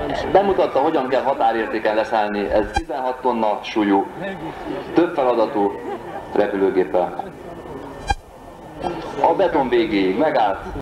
bemutatta, hogyan kell határértéken leszállni, ez 16 tonna súlyú, több feladatú repülőgéppel. A beton végéig megállt.